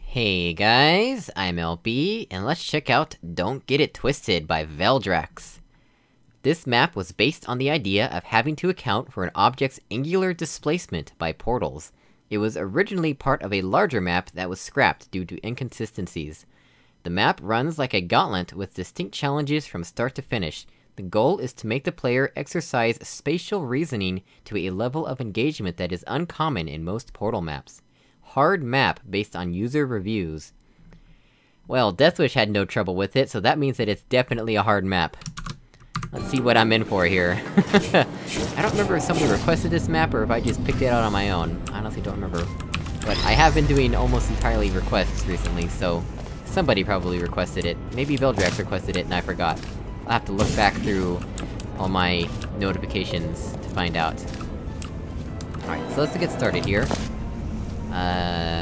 Hey guys, I'm LB, and let's check out Don't Get It Twisted by Veldrax. This map was based on the idea of having to account for an object's angular displacement by portals. It was originally part of a larger map that was scrapped due to inconsistencies. The map runs like a gauntlet with distinct challenges from start to finish. The goal is to make the player exercise spatial reasoning to a level of engagement that is uncommon in most portal maps. Hard map based on user reviews. Well, Deathwish had no trouble with it, so that means that it's definitely a hard map. Let's see what I'm in for here. I don't remember if somebody requested this map, or if I just picked it out on my own. I honestly don't remember. But I have been doing almost entirely requests recently, so... somebody probably requested it. Maybe Veldrax requested it and I forgot. I'll have to look back through all my notifications to find out. Alright, so let's get started here. I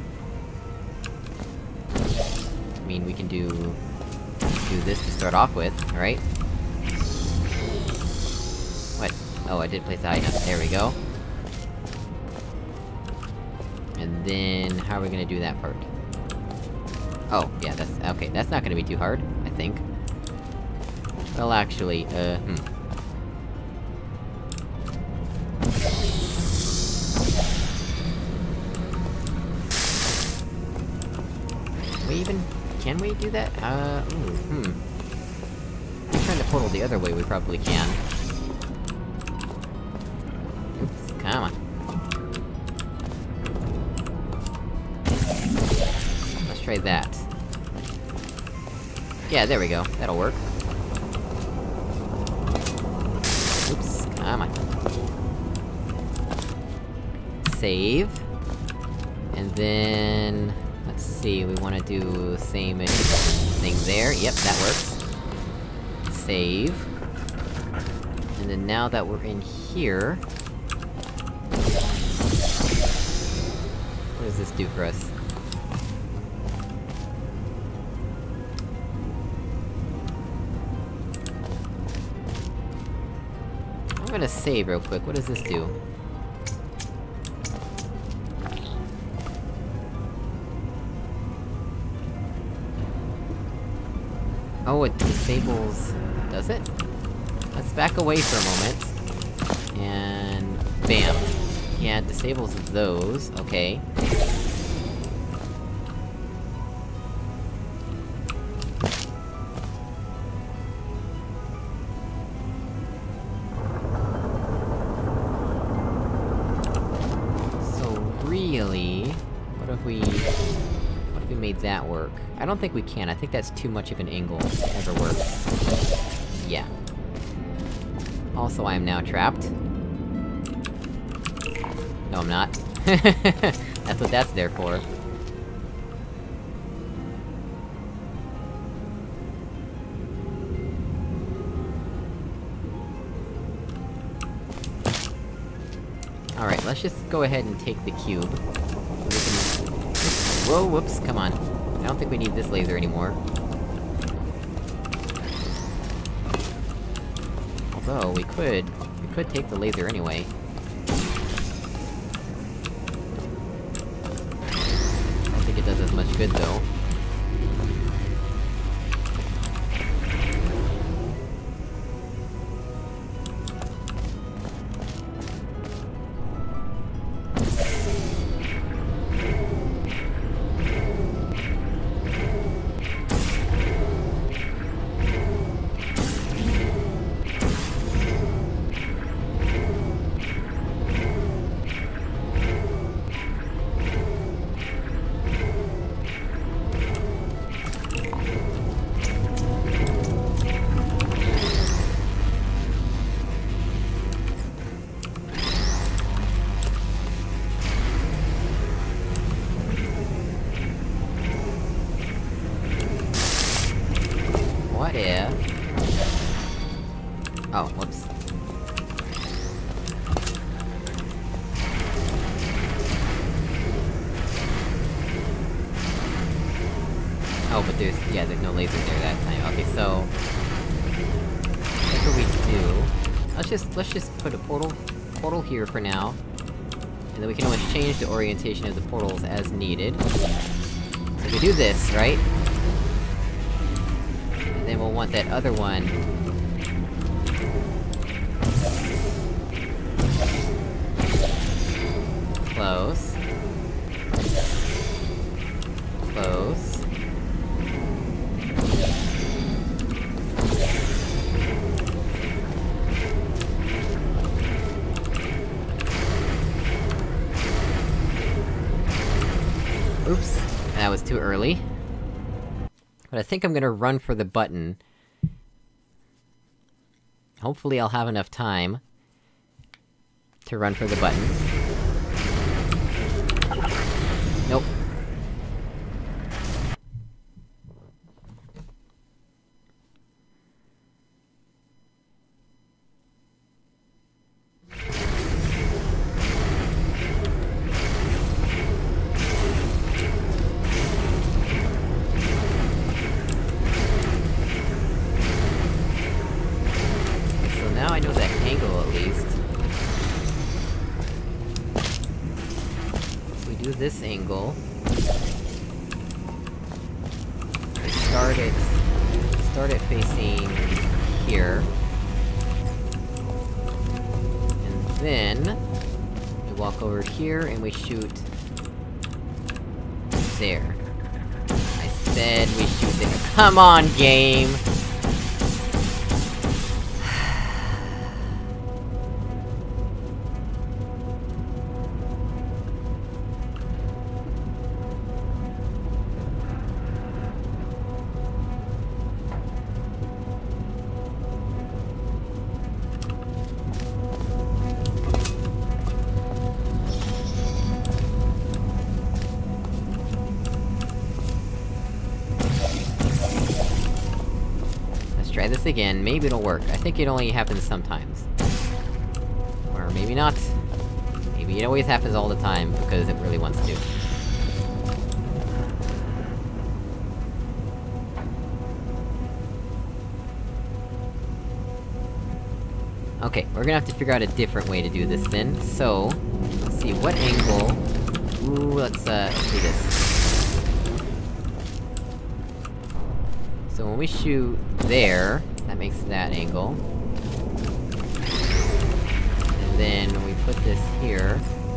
mean, we can do this to start off with, right? What? Oh, I did place the item. There we go. And then, how are we gonna do that part? Oh, yeah, that's- okay, that's not gonna be too hard, I think. Well, actually, can we do that? If we're trying to portal the other way, we probably can. Oops, come on. Let's try that. Yeah, there we go. That'll work. Oops, come on. Save. And then... let's see, we wanna do same thing there. Yep, that works. Save. And then now that we're in here... what does this do for us? I'm gonna save real quick, what does this do? Oh, it disables... does it? Let's back away for a moment. And... bam. Yeah, it disables those, okay. So really... what if we made that work? I don't think we can, I think that's too much of an angle to ever work. Yeah. Also, I am now trapped. No, I'm not. That's what that's there for. Alright, let's just go ahead and take the cube. Whoa, whoops, come on. I don't think we need this laser anymore. Although, we could take the laser anyway. I don't think it does as much good, though. What if... oh, whoops. Oh, but there's no laser there that time. Okay, so... what do we do? Let's just put a portal here for now. And then we can always change the orientation of the portals as needed. So we do this, right? And then we'll want that other one... close. Close. Oops, that was too early. But I think I'm gonna run for the button. Hopefully I'll have enough time to run for the button. Nope. Now I know that angle, at least. If we do this angle... we start it facing here. And then... we walk over here, and we shoot... there. I said we shoot there. Come on, game! Try this again, maybe it'll work. I think it only happens sometimes. Or maybe not. Maybe it always happens all the time, because it really wants to. Okay, we're gonna have to figure out a different way to do this then. So... let's see, what angle... ooh, let's do this. So when we shoot there, that makes that angle. And then when we put this here...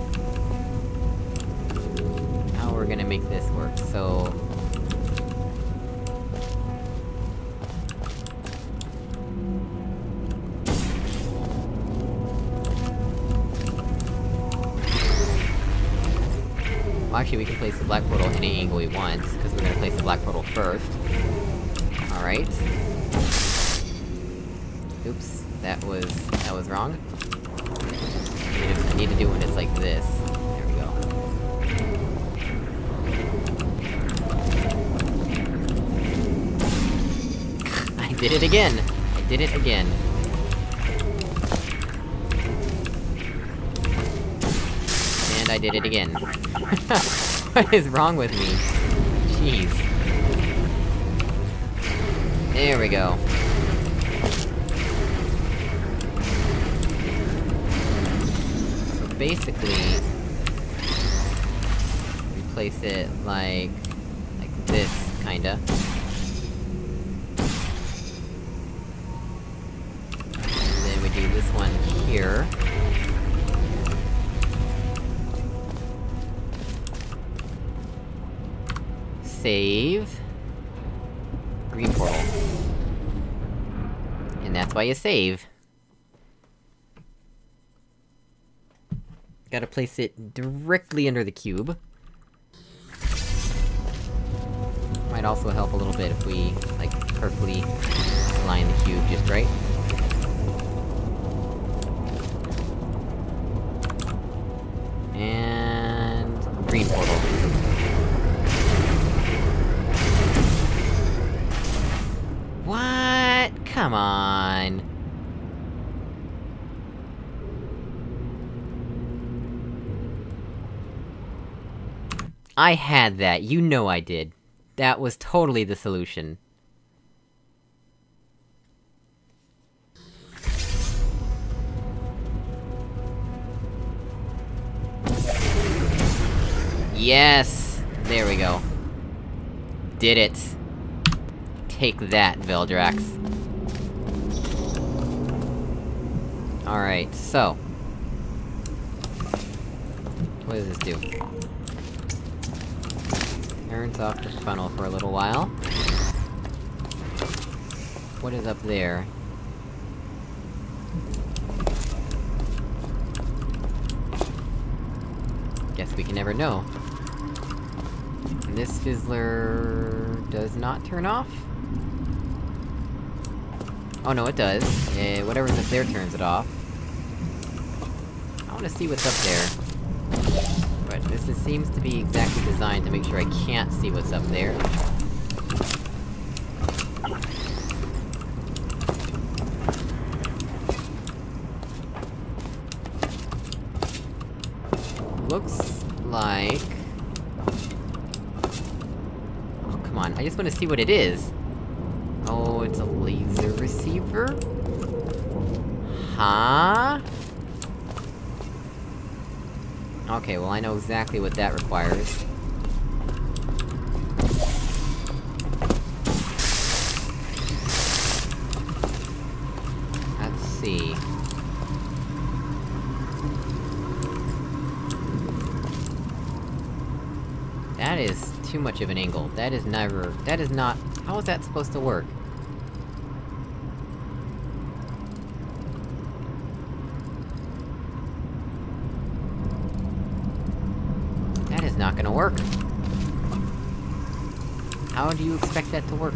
how we're gonna make this work, so... well, actually we can place the black portal any angle we want, because we're gonna place the black portal first. Alright. Oops, that was wrong. I need to do it when it's like this. There we go. I did it again! I did it again. And I did it again. What is wrong with me? Jeez. There we go. So basically... we place it like this, kinda. And then we do this one here. Save... green portal. And that's why you save. Gotta place it directly under the cube. Might also help a little bit if we, like, perfectly align the cube just right. And... green portal. What? Come on! I had that, you know I did. That was totally the solution. Yes! There we go. did it! Take that, Veldrax. Alright, so... what does this do? Turns off the funnel for a little while. What is up there? Guess we can never know. And this fizzler... does not turn off? Oh no, it does. Whatever's up there turns it off. I wanna see what's up there. But this seems to be exactly designed to make sure I can't see what's up there. Looks like... oh, come on, I just wanna see what it is! Oh, it's a laser receiver? Huh? Okay, well I know exactly what that requires. Let's see... that is too much of an angle. That is never... that is not... how is that supposed to work? That is not gonna work. How do you expect that to work?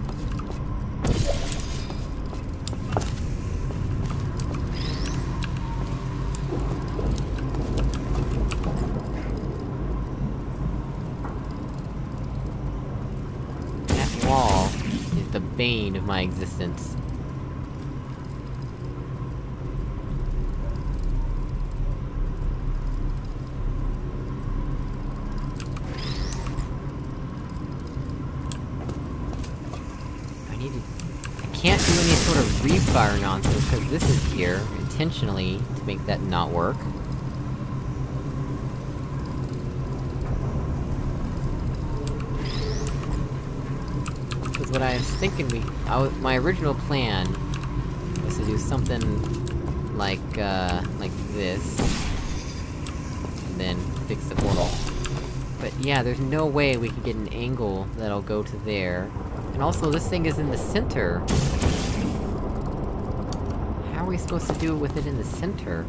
That wall is the bane of my existence. I can't do any sort of refire nonsense, because this is here, intentionally, to make that not work. Because what I was thinking my original plan was to do something like this, and then fix the portal. But yeah, there's no way we can get an angle that'll go to there. And also, this thing is in the center! How are we supposed to do it with it in the center?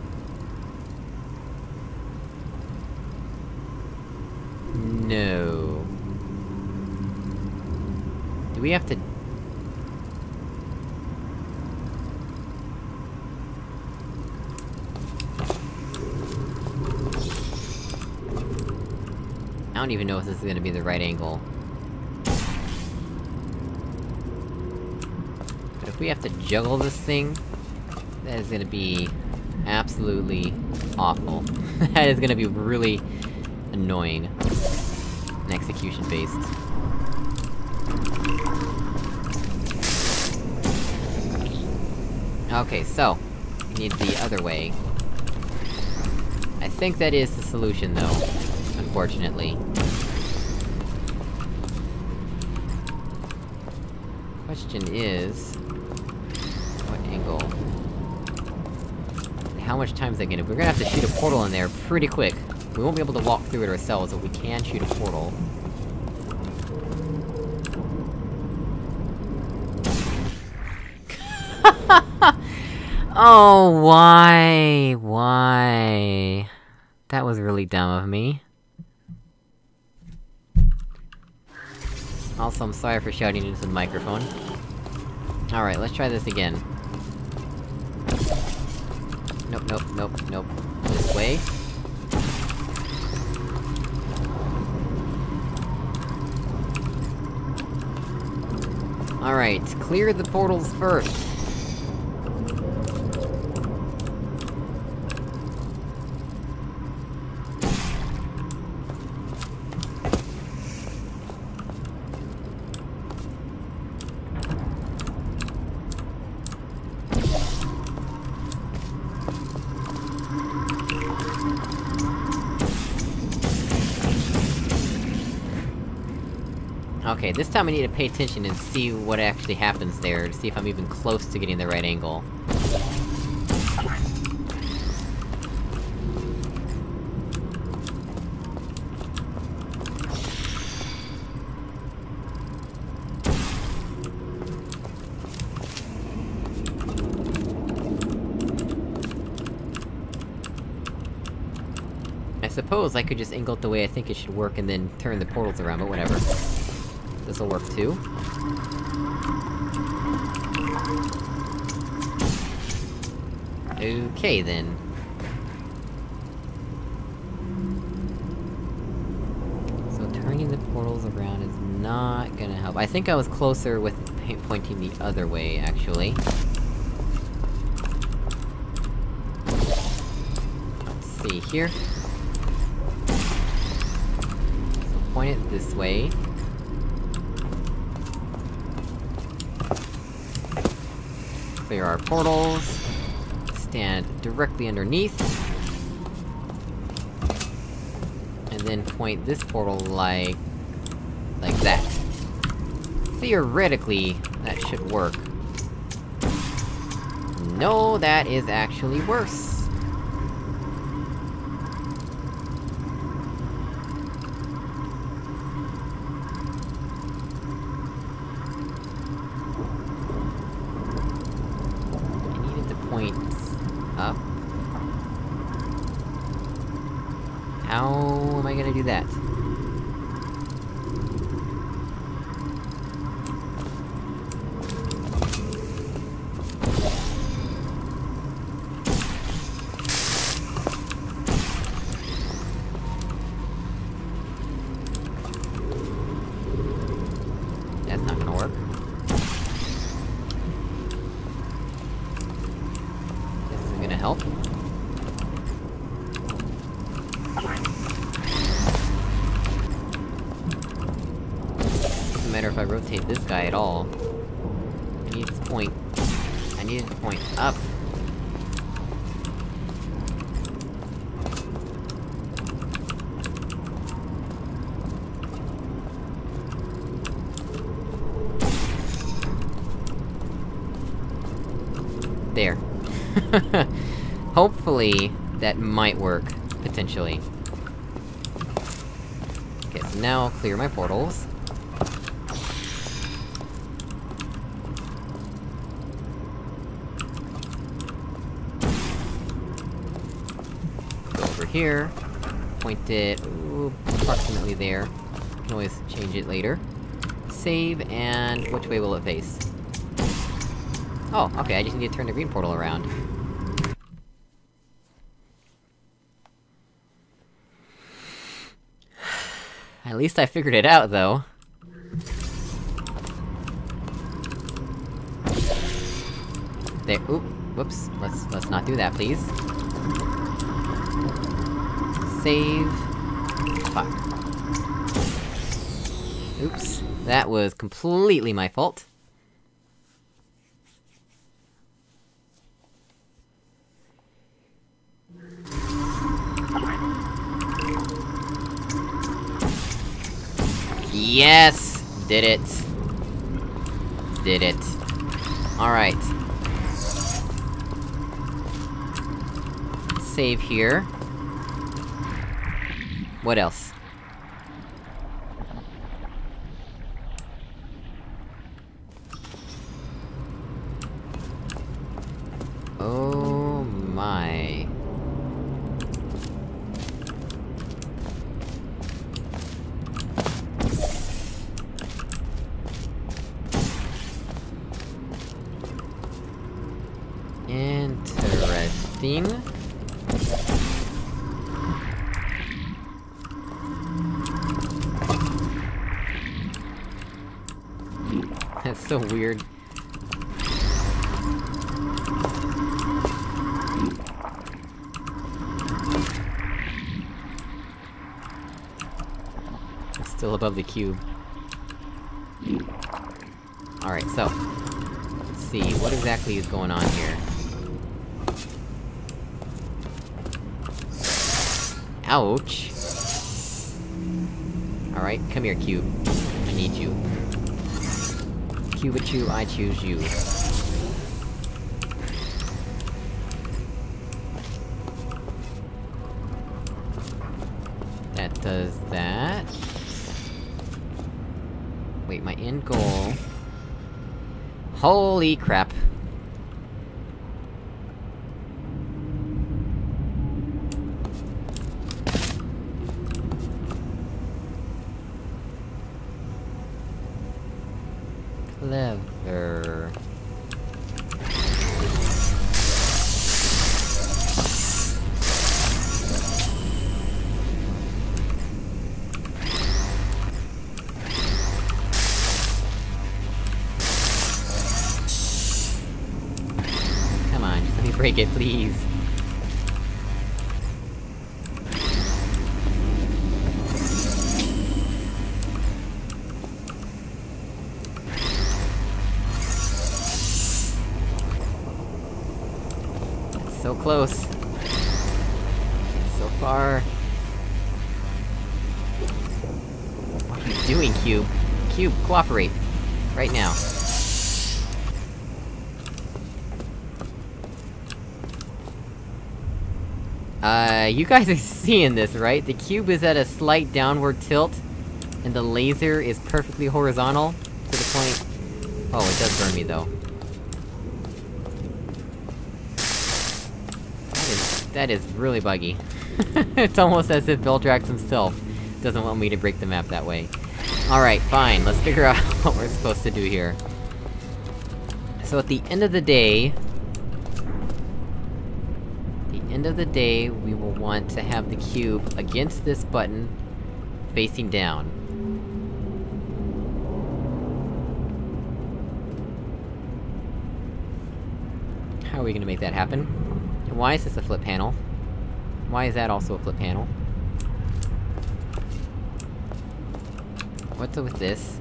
No... do we have to... I don't even know if this is gonna be the right angle. But if we have to juggle this thing, that is gonna be... absolutely awful. That is gonna be really... annoying. And execution-based. Okay, so... we need the other way. I think that is the solution, though. Unfortunately. Question is... what angle? How much time is that gonna be? We're gonna have to shoot a portal in there pretty quick. We won't be able to walk through it ourselves, but we can shoot a portal. Oh, why? Why? That was really dumb of me. Also, I'm sorry for shouting into the microphone. Alright, let's try this again. Nope, nope, nope, nope. This way. Alright, clear the portals first! Okay, this time I need to pay attention and see what actually happens there, to see if I'm even close to getting the right angle. I suppose I could just angle it the way I think it should work and then turn the portals around, but whatever. This'll work too. Okay, then. So turning the portals around is not gonna help. I think I was closer with pointing the other way, actually. Let's see here. So point it this way. Clear our portals. Stand directly underneath. And then point this portal like that. Theoretically, that should work. No, that is actually worse. Point up. How am I gonna do that? That's not gonna work. Help. Doesn't matter if I rotate this guy at all. I need to point up. There. Hopefully, that might work, potentially. Okay, so now I'll clear my portals. Go over here, point it, ooh, approximately there. Can always change it later. Save, and which way will it face? Oh, okay, I just need to turn the green portal around. At least I figured it out, though. There- oop, whoops, let's not do that, please. Save... Fuck. Oops, that was completely my fault. Yes! Did it. Did it. Alright. Save here. What else? Oh my. Interesting. That's so weird. It's still above the cube. Alright, so... let's see, what exactly is going on here? Ouch! Alright, come here, cube. I need you. Cubichu, I choose you. That does that. Wait, my end goal... Holy crap! Clever... Come on, just let me break it, please. So close. So far. What are you doing, Cube? Cube, cooperate! Right now. You guys are seeing this, right? The cube is at a slight downward tilt, and the laser is perfectly horizontal, to the point... Oh, it does burn me, though. That is really buggy. It's almost as if Veldrax himself doesn't want me to break the map that way. Alright, fine, let's figure out what we're supposed to do here. So at the end of the day... we will want to have the cube against this button, facing down. How are we gonna make that happen? And why is this a flip panel? Why is that also a flip panel? What's up with this?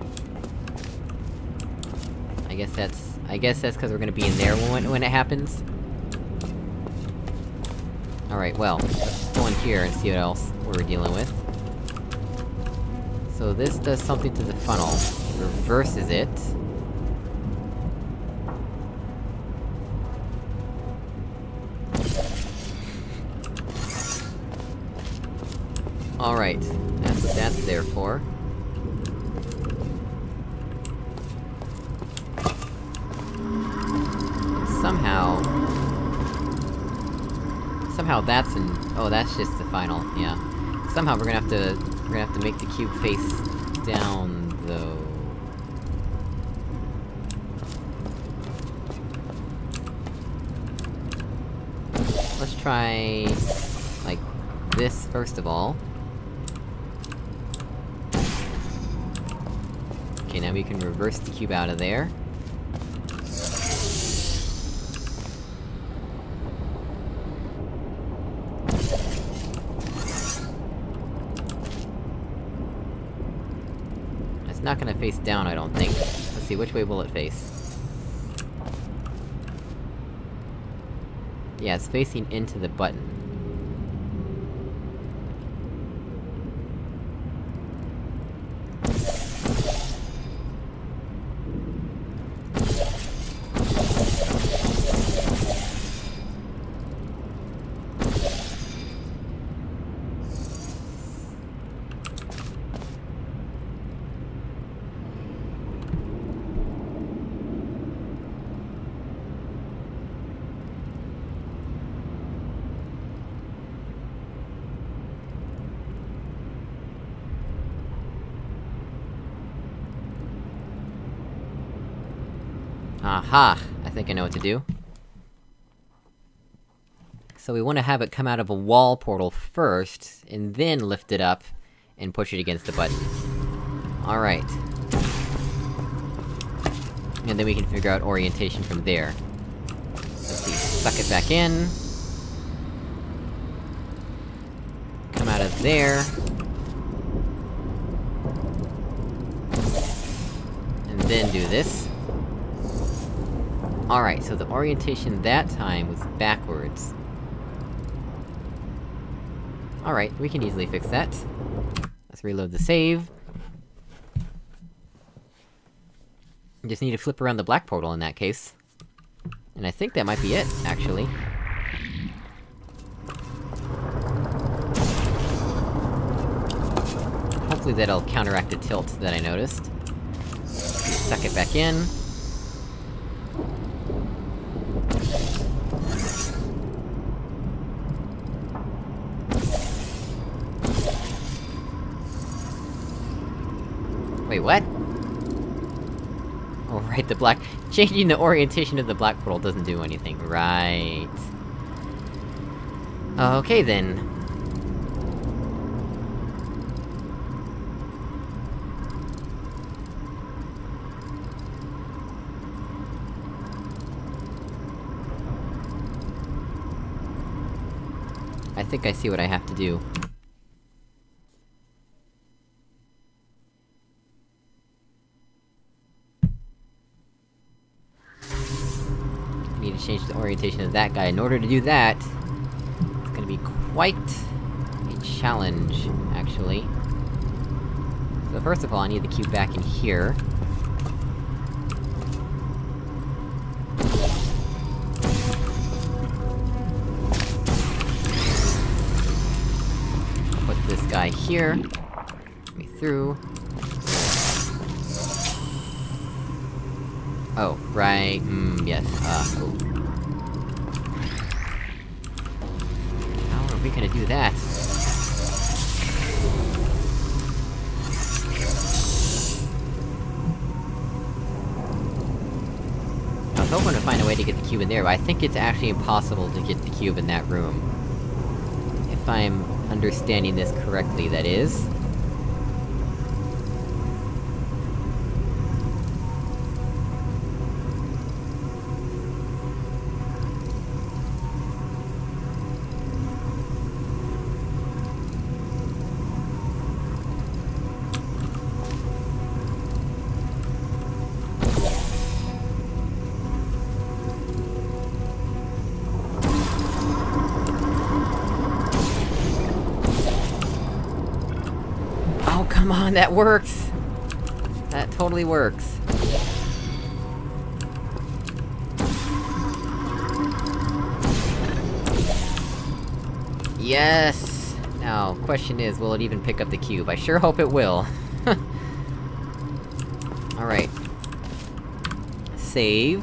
I guess that's cause we're gonna be in there when it happens? Alright, well, let's go in here and see what else we're dealing with. So this does something to the funnel. Reverses it. Alright, that's what that's there for. Somehow that's an... Oh, that's just the final, yeah. Somehow we're gonna have to make the cube face down, though. Let's try... like, this first of all. Okay, now we can reverse the cube out of there. It's not gonna face down, I don't think. Let's see, which way will it face? Yeah, it's facing into the button. Aha! I think I know what to do. So we want to have it come out of a wall portal first, and then lift it up, and push it against the button. Alright. And then we can figure out orientation from there. Let's see, suck it back in. Come out of there. And then do this. Alright, so the orientation that time was backwards. Alright, we can easily fix that. Let's reload the save. Just need to flip around the black portal in that case. And I think that might be it, actually. Hopefully that'll counteract the tilt that I noticed. Suck it back in. Wait, what? Oh, right, the black- changing the orientation of the black portal doesn't do anything, right. Okay then. I think I see what I have to do. I need to change the orientation of that guy. In order to do that, it's gonna be quite a challenge, actually. So first of all, I need the cube back in here. Put this guy here. Get me through. Oh, right, yes, oh. How are we gonna do that? I was hoping to find a way to get the cube in there, but I think it's actually impossible to get the cube in that room. If I'm understanding this correctly, that is. Come on, that works! That totally works. Yes! Now, question is, will it even pick up the cube? I sure hope it will. Alright. Save.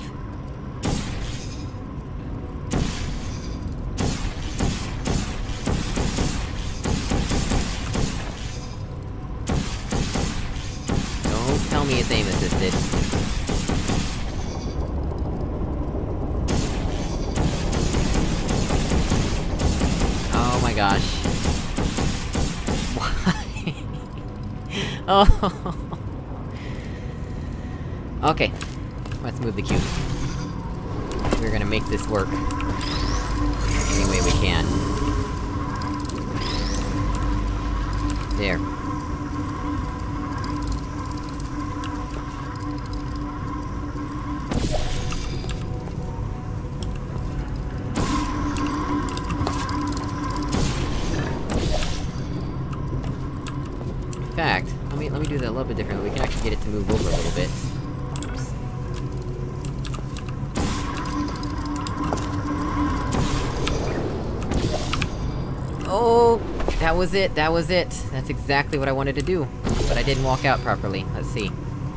Tell me it's aim assisted. Oh my gosh. Why? Oh. Okay. Let's move the cube. We're gonna make this work. Any way we can. There. In fact, let me do that a little bit differently. We can actually get it to move over a little bit. Oops. Oh! That was it, that was it! That's exactly what I wanted to do. But I didn't walk out properly. Let's see.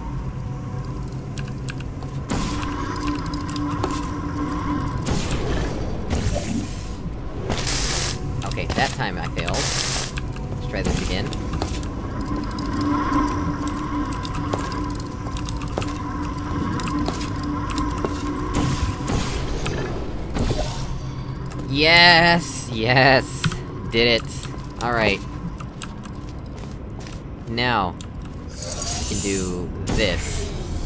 Okay, that time I failed. Let's try this again. Yes! Yes! Did it. Alright. Now... I can do... this.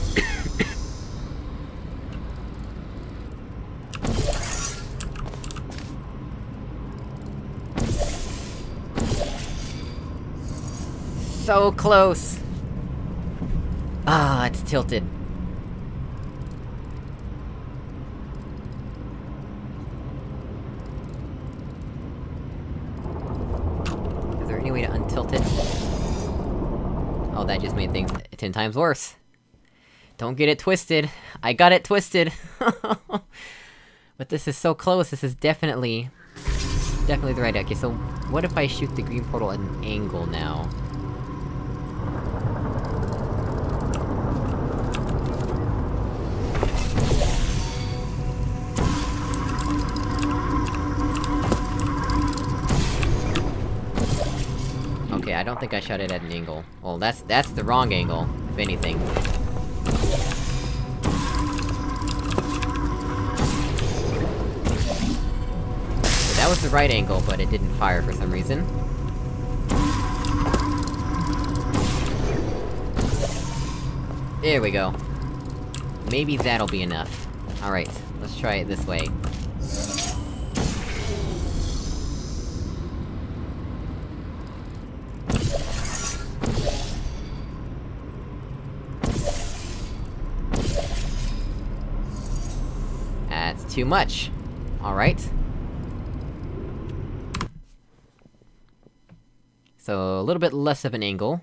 So close! Ah, it's tilted. Is there any way to untilt it? Oh, that just made things 10 times worse. Don't get it twisted. I got it twisted! But this is so close, this is definitely the right- okay, so what if I shoot the green portal at an angle now? Okay, I don't think I shot it at an angle. Well, that's the wrong angle, if anything. So that was the right angle, but it didn't fire for some reason. There we go. Maybe that'll be enough. Alright, let's try it this way. That's too much. Alright. So, a little bit less of an angle.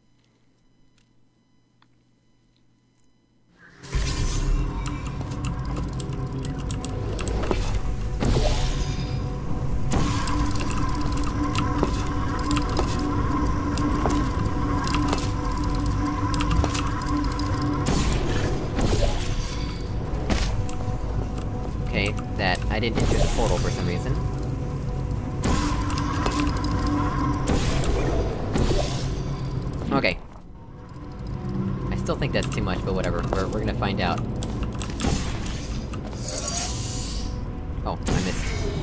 Okay, that I didn't enter the portal for some reason. Okay. I still think that's too much, but whatever, we're gonna find out. Oh, I missed.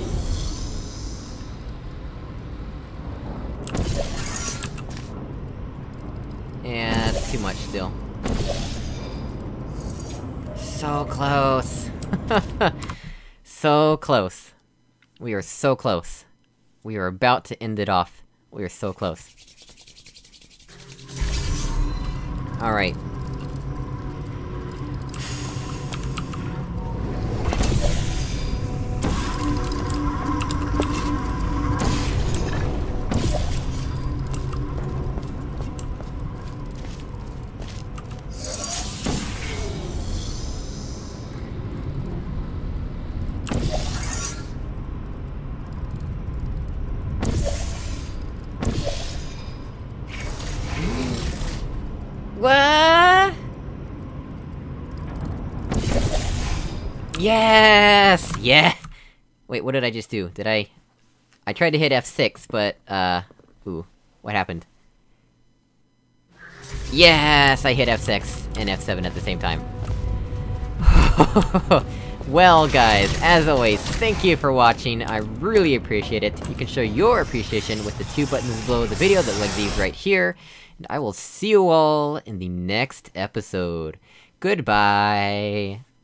Yeah, it's too much still. So close! So close. We are so close. We are about to end it off. We are so close. Alright. What? Yes! Yeah! Wait, what did I just do? Did I tried to hit F6, but, ooh. What happened? Yes! I hit F6 and F7 at the same time. Well, guys, as always, thank you for watching, I really appreciate it. You can show your appreciation with the 2 buttons below the video that like these right here. And I will see you all in the next episode. Goodbye!